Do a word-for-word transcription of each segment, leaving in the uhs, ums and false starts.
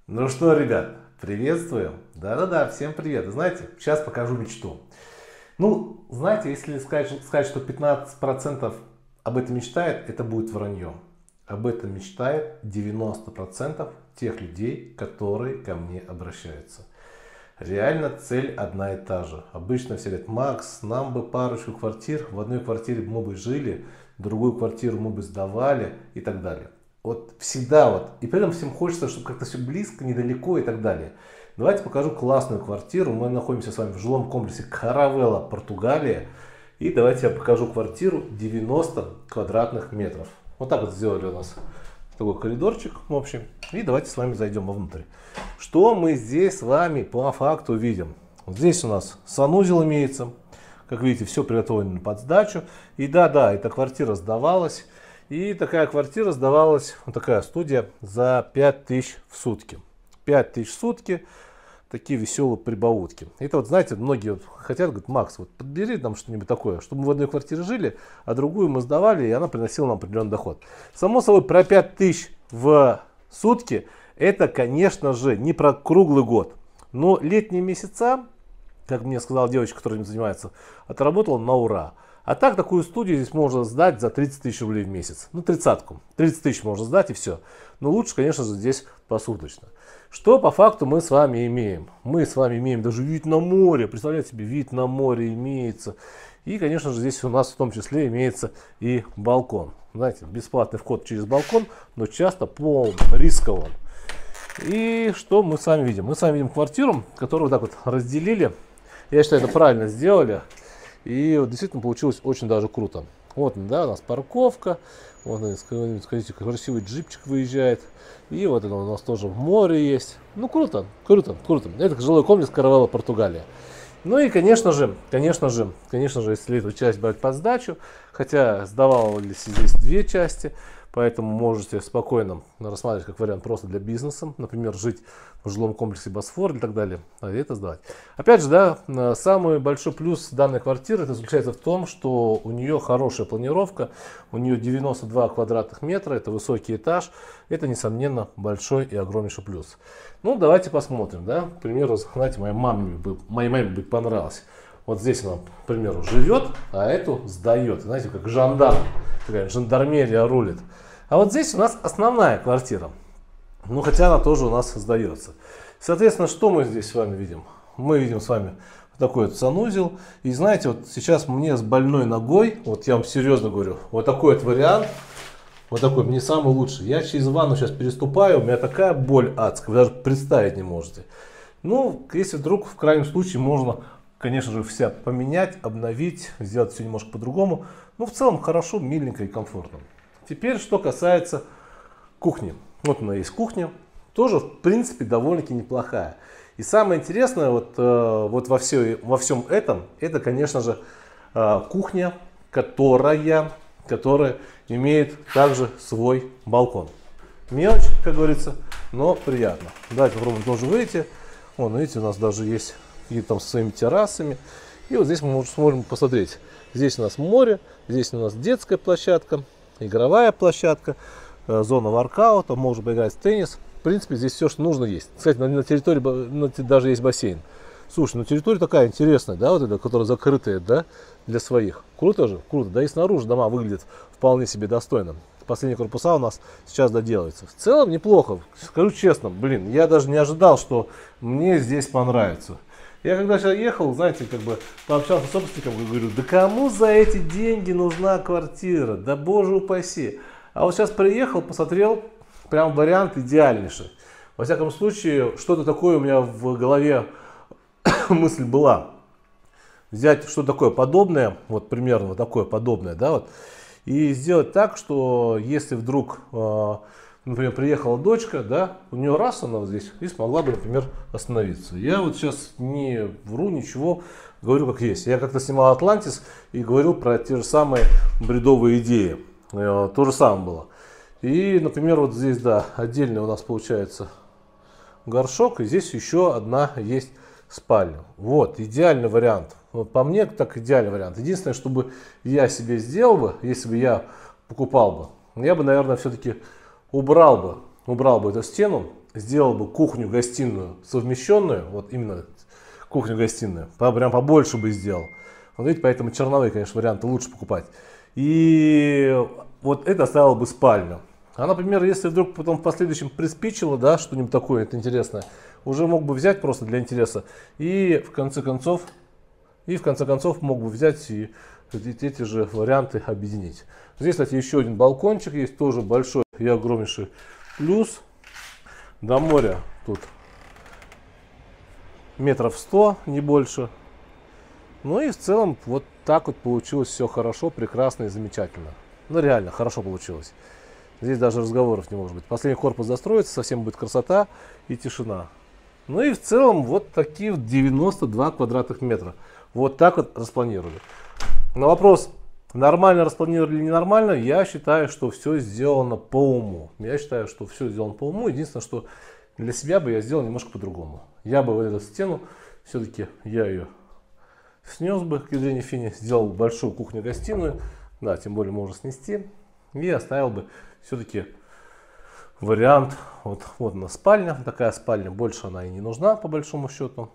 Ну что, ребят, приветствую. Да-да-да, всем привет. Знаете, сейчас покажу мечту. Ну, знаете, если сказать, сказать, что пятнадцать процентов об этом мечтает, это будет вранье. Об этом мечтает девяносто процентов тех людей, которые ко мне обращаются. Реально цель одна и та же. Обычно все говорят: Макс, нам бы парочку квартир, в одной квартире мы бы жили, другую квартиру мы бы сдавали и так далее. Вот всегда вот. И при этом всем хочется, чтобы как-то все близко, недалеко и так далее. Давайте покажу классную квартиру. Мы находимся с вами в жилом комплексе Каравелла, Португалия. И давайте я покажу квартиру девяносто квадратных метров. Вот так вот сделали у нас такой коридорчик, в общем. И давайте с вами зайдем вовнутрь. Что мы здесь с вами по факту видим? Вот здесь у нас санузел имеется. Как видите, все приготовлено под сдачу. И да-да, эта квартира сдавалась. И такая квартира сдавалась, вот такая студия, за пять тысяч в сутки. пять тысяч в сутки, такие веселые прибаутки. Это вот, знаете, многие вот хотят, говорят: Макс, вот подбери нам что-нибудь такое, чтобы мы в одной квартире жили, а другую мы сдавали, и она приносила нам определенный доход. Само собой, про пять тысяч в сутки, это, конечно же, не про круглый год. Но летние месяца, как мне сказала девочка, которая этим занимается, отработала на ура. А так, такую студию здесь можно сдать за тридцать тысяч рублей в месяц. Ну, тридцатку. тридцать тысяч можно сдать и все. Но лучше, конечно же, здесь посуточно. Что по факту мы с вами имеем? Мы с вами имеем даже вид на море. Представляете себе, вид на море имеется. И, конечно же, здесь у нас в том числе имеется и балкон. Знаете, бесплатный вход через балкон, но часто по рисковым. И что мы с вами видим? Мы с вами видим квартиру, которую вот так вот разделили. Я считаю, это правильно сделали. И вот действительно получилось очень даже круто. Вот, да, у нас парковка. Вот, скажите, красивый джипчик выезжает. И вот это у нас тоже в море есть. Ну, круто, круто, круто. Это жилой комплекс Каравелла, Португалия. Ну и, конечно же, конечно же, конечно же, если эту часть брать под сдачу, хотя сдавались здесь две части, поэтому можете спокойно рассматривать как вариант просто для бизнеса, например, жить в жилом комплексе Босфор и так далее, а это сдавать. Опять же, да, самый большой плюс данной квартиры это заключается в том, что у нее хорошая планировка, у нее девяносто два квадратных метра, это высокий этаж, это, несомненно, большой и огромнейший плюс. Ну, давайте посмотрим, да, к примеру, знаете, моей маме бы, моей маме бы понравилось. Вот здесь она, к примеру, живет, а эту сдает. Знаете, как жандарм, такая жандармерия рулит. А вот здесь у нас основная квартира. Ну, хотя она тоже у нас сдается. Соответственно, что мы здесь с вами видим? Мы видим с вами такой вот санузел. И знаете, вот сейчас мне с больной ногой, вот я вам серьезно говорю, вот такой вот вариант, вот такой, мне самый лучший. Я через ванну сейчас переступаю, у меня такая боль адская, вы даже представить не можете. Ну, если вдруг в крайнем случае можно, конечно же, все поменять, обновить, сделать все немножко по-другому. Ну, в целом хорошо, миленько и комфортно. Теперь, что касается кухни. Вот у нас есть кухня, тоже, в принципе, довольно-таки неплохая. И самое интересное вот, э, вот во, все, во всем этом, это, конечно же, э, кухня, которая, которая имеет также свой балкон. Мелочь, как говорится, но приятно. Давайте попробуем тоже выйти. Вон, видите, у нас даже есть и там со своими террасами. И вот здесь мы сможем посмотреть. Здесь у нас море, здесь у нас детская площадка, игровая площадка, зона воркаута, можно поиграть в теннис. В принципе, здесь все, что нужно, есть. Кстати, на, на территории на, даже есть бассейн. Слушай, ну территория такая интересная, да, вот эта, которая закрытая, да, для своих. Круто же, круто. Да и снаружи дома выглядят вполне себе достойно. Последние корпуса у нас сейчас доделаются. В целом неплохо. Скажу честно, блин, я даже не ожидал, что мне здесь понравится. Я когда сейчас ехал, знаете, как бы пообщался с собственником и говорю: да кому за эти деньги нужна квартира? Да боже упаси. А вот сейчас приехал, посмотрел, прям вариант идеальнейший. Во всяком случае, что-то такое у меня в голове мысль была. Взять что-то такое подобное, вот примерно вот такое подобное, да, вот. И сделать так, что если вдруг, например, приехала дочка, да, у нее раз она вот здесь и смогла бы, например, остановиться. Я вот сейчас не вру ничего, говорю как есть. Я как-то снимал «Атлантис» и говорил про те же самые бредовые идеи. То же самое было. И, например, вот здесь, да, отдельно у нас получается горшок, и здесь еще одна есть спальня. Вот, идеальный вариант. Вот по мне, так идеальный вариант. Единственное, чтобы я себе сделал бы, если бы я покупал бы, я бы, наверное, все-таки убрал бы, убрал бы эту стену сделал бы кухню-гостиную совмещенную, вот именно кухню-гостиную, прям побольше бы сделал. Вот видите, поэтому черновые, конечно, варианты лучше покупать. И вот это оставило бы спальню. А, например, если вдруг потом в последующем приспичило, да, что-нибудь такое это интересное, уже мог бы взять просто для интереса и в конце концов, и в конце концов мог бы взять и эти же варианты объединить. Здесь, кстати, еще один балкончик есть, тоже большой и огромнейший плюс. До моря тут метров сто, не больше. Ну и в целом вот так вот получилось все хорошо, прекрасно и замечательно. Ну реально хорошо получилось. Здесь даже разговоров не может быть. Последний корпус застроится, совсем будет красота и тишина. Ну и в целом вот такие вот девяносто два квадратных метра. Вот так вот распланировали. На вопрос, нормально распланировали или ненормально, я считаю, что все сделано по уму. Я считаю, что все сделано по уму. Единственное, что для себя бы я сделал немножко по-другому. Я бы в эту стену, все-таки я ее снес бы к Евгении Фине, сделал большую кухню-гостиную. Да, тем более можно снести. И оставил бы все-таки вариант, вот, вот она спальня, такая спальня, больше она и не нужна по большому счету.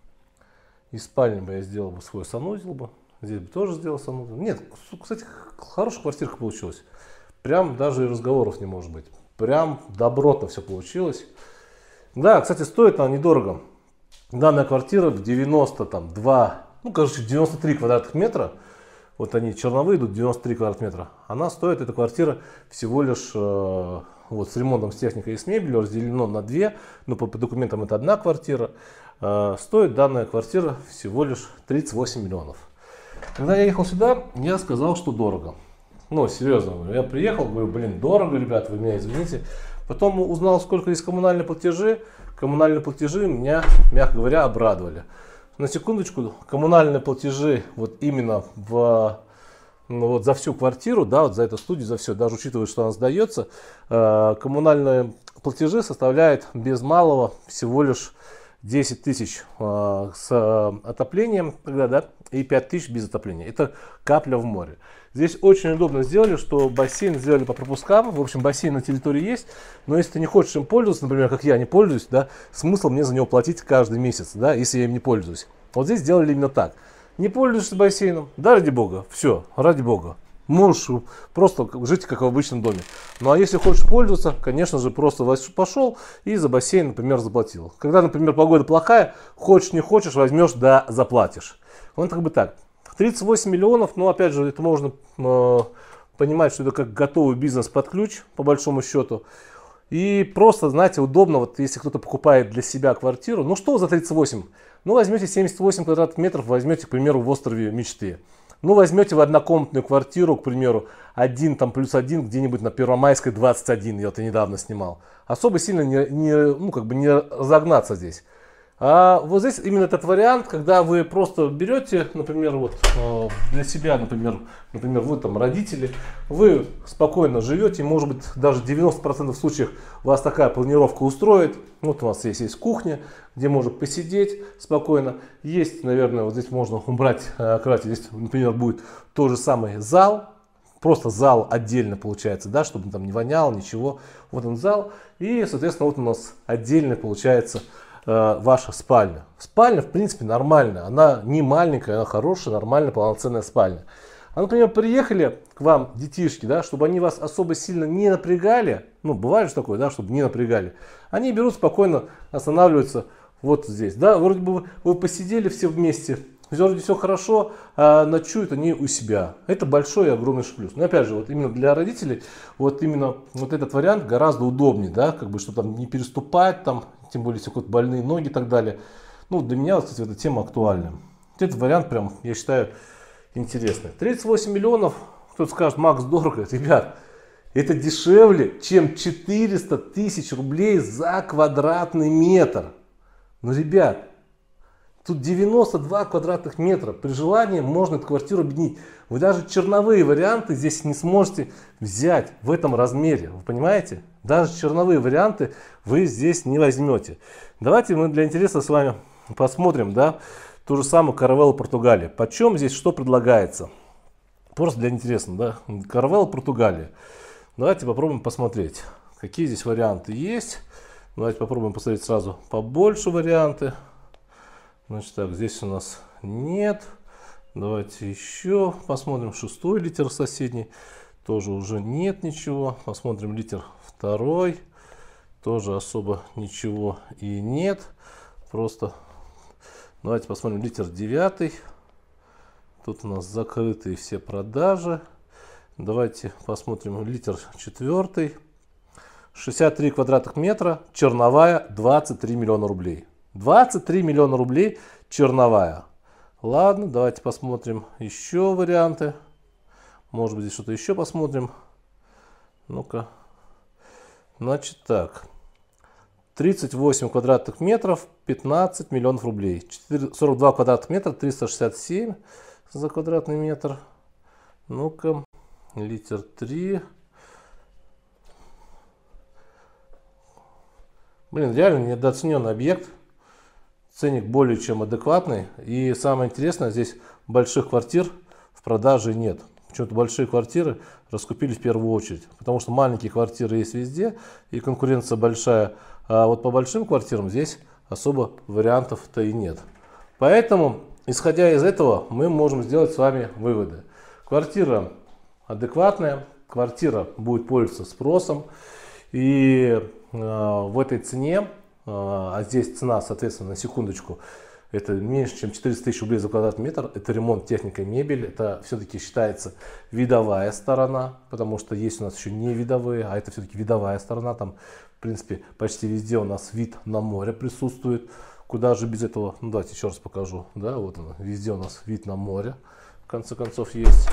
Из спальни бы я сделал бы свой санузел бы, здесь бы тоже сделал санузел. Нет, кстати, хорошая квартирка получилась. Прям даже и разговоров не может быть. Прям добротно все получилось. Да, кстати, стоит она недорого. Данная квартира в девяносто два, ну, короче, девяносто три квадратных метра. Вот они черновые идут, девяносто три квадратных метра. Она стоит, эта квартира, всего лишь э, вот с ремонтом, с техникой и с мебелью разделено на две. Но по, по документам это одна квартира. Э, стоит данная квартира всего лишь тридцать восемь миллионов. Когда я ехал сюда, я сказал, что дорого. Ну, серьезно, я приехал, говорю, блин, дорого, ребят, вы меня извините. Потом узнал, сколько есть коммунальные платежи. Коммунальные платежи меня, мягко говоря, обрадовали. На секундочку, коммунальные платежи вот именно в, ну, вот за всю квартиру, да, вот за эту студию, за все, даже учитывая, что она сдается, э, коммунальные платежи составляют без малого всего лишь десять тысяч э, с э, отоплением тогда, да, и пять тысяч без отопления. Это капля в море. Здесь очень удобно сделали, что бассейн сделали по пропускам. В общем, бассейн на территории есть, но если ты не хочешь им пользоваться, например, как я не пользуюсь, да, смысл мне за него платить каждый месяц, да, если я им не пользуюсь. Вот здесь сделали именно так. Не пользуешься бассейном, да, ради бога, все, ради бога. Можешь просто жить как в обычном доме. Ну а если хочешь пользоваться, конечно же, просто пошел и за бассейн, например, заплатил. Когда, например, погода плохая, хочешь не хочешь, возьмешь, да, заплатишь. Вот как бы так. тридцать восемь миллионов, но опять же, это можно э, понимать, что это как готовый бизнес под ключ, по большому счету. И просто, знаете, удобно, вот если кто-то покупает для себя квартиру, ну что за тридцать восемь? Ну возьмете семьдесят восемь квадратных метров, возьмете, к примеру, в острове мечты. Ну возьмете в однокомнатную квартиру, к примеру, один там плюс один где-нибудь на Первомайской двадцать один, я вот недавно снимал. Особо сильно не, не, ну, как бы не разогнаться здесь. А вот здесь именно этот вариант, когда вы просто берете, например, вот для себя, например, например, вы там родители, вы спокойно живете, может быть, даже девяносто процентов случаев вас такая планировка устроит. Вот у вас есть, есть кухня, где можно посидеть спокойно. Есть, наверное, вот здесь можно убрать кровать. Здесь, например, будет тот же самый зал. Просто зал отдельно получается, да, чтобы там не вонял, ничего. Вот он зал. И, соответственно, вот у нас отдельно получается ваша спальня. Спальня, в принципе, нормальная. Она не маленькая, она хорошая, нормальная, полноценная спальня. А, например, приехали к вам детишки, да, чтобы они вас особо сильно не напрягали. Ну, бывает же такое, да, чтобы не напрягали. Они берут спокойно, останавливаются вот здесь. Да, вроде бы вы, вы посидели все вместе, вроде все хорошо, а ночуют они у себя. Это большой и огромный плюс. Но опять же, вот именно для родителей, вот именно вот этот вариант гораздо удобнее, да, как бы, чтобы там не переступать, там, тем более, если какие-то больные ноги и так далее. Ну, для меня, кстати, эта тема актуальна. Этот вариант прям, я считаю, интересный. тридцать восемь миллионов, кто-то скажет, Макс, дорого. Ребят, это дешевле, чем четыреста тысяч рублей за квадратный метр. Ну, ребят, тут девяносто два квадратных метра. При желании можно эту квартиру объединить. Вы даже черновые варианты здесь не сможете взять в этом размере. Вы понимаете? Даже черновые варианты вы здесь не возьмете. Давайте мы для интереса с вами посмотрим, да, ту же самую Каравеллу Португалия. Почем здесь что предлагается? Просто для интереса, да. Каравелла Португалия. Давайте попробуем посмотреть, какие здесь варианты есть. Давайте попробуем посмотреть сразу побольше варианты. Значит, так, здесь у нас нет. Давайте еще посмотрим шестой литер соседний. Тоже уже нет ничего. Посмотрим литер второй. Тоже особо ничего и нет. Просто давайте посмотрим литер девятый. Тут у нас закрытые все продажи. Давайте посмотрим литер четвертый. шестьдесят три квадратных метра. Черновая двадцать три миллиона рублей. двадцать три миллиона рублей черновая. Ладно, давайте посмотрим еще варианты. Может быть, здесь что-то еще посмотрим. Ну-ка. Значит так. тридцать восемь квадратных метров, пятнадцать миллионов рублей. сорок два квадратных метра, триста шестьдесят семь за квадратный метр. Ну-ка. Литер три. Блин, реально недооцененный объект. Ценник более чем адекватный. И самое интересное, здесь больших квартир в продаже нет. Почему-то большие квартиры раскупили в первую очередь. Потому что маленькие квартиры есть везде. И конкуренция большая. А вот по большим квартирам здесь особо вариантов-то и нет. Поэтому, исходя из этого, мы можем сделать с вами выводы. Квартира адекватная. Квартира будет пользоваться спросом. И э, в этой цене, а здесь цена, соответственно, на секундочку, это меньше, чем четыреста тысяч рублей за квадратный метр. Это ремонт, техника, мебель. Это все-таки считается видовая сторона, потому что есть у нас еще не видовые, а это все-таки видовая сторона. Там, в принципе, почти везде у нас вид на море присутствует. Куда же без этого? Ну, давайте еще раз покажу. Да, вот он, везде у нас вид на море, в конце концов, есть.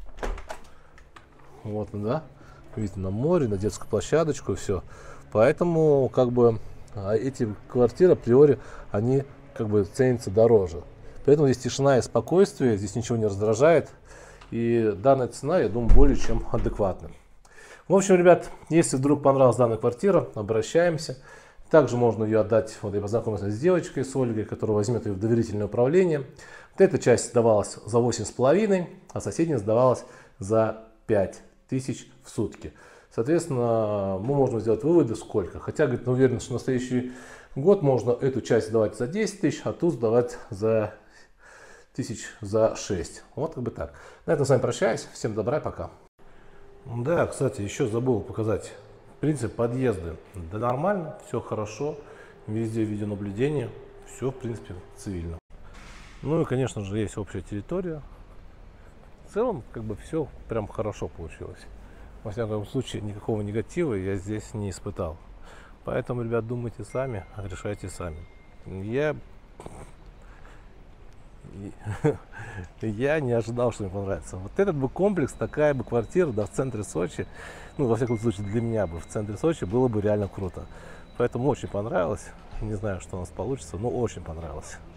Вот, да, вид на море, на детскую площадочку и все. Поэтому, как бы, эти квартиры априори, они как бы ценятся дороже. Поэтому здесь тишина и спокойствие, здесь ничего не раздражает. И данная цена, я думаю, более чем адекватна. В общем, ребят, если вдруг понравилась данная квартира, обращаемся. Также можно ее отдать, вот я познакомился с девочкой, с Ольгой, которая возьмет ее в доверительное управление. Вот эта часть сдавалась за восемь с половиной, а соседняя сдавалась за пять тысяч в сутки. Соответственно, мы можем сделать выводы сколько. Хотя, говорит, на уверенность, что в настоящий год можно эту часть сдавать за десять тысяч, а ту сдавать за тысяч за шесть. Вот как бы так. На этом с вами прощаюсь. Всем добра и пока. Да, кстати, еще забыл показать принцип подъезда. Да нормально, все хорошо. Везде видеонаблюдение. Все, в принципе, цивильно. Ну и, конечно же, есть общая территория. В целом, как бы все прям хорошо получилось. Во всяком случае, никакого негатива я здесь не испытал. Поэтому, ребят, думайте сами, решайте сами. Я... Я не ожидал, что мне понравится. Вот этот бы комплекс, такая бы квартира, да, в центре Сочи, ну, во всяком случае, для меня бы в центре Сочи было бы реально круто. Поэтому очень понравилось. Не знаю, что у нас получится, но очень понравилось.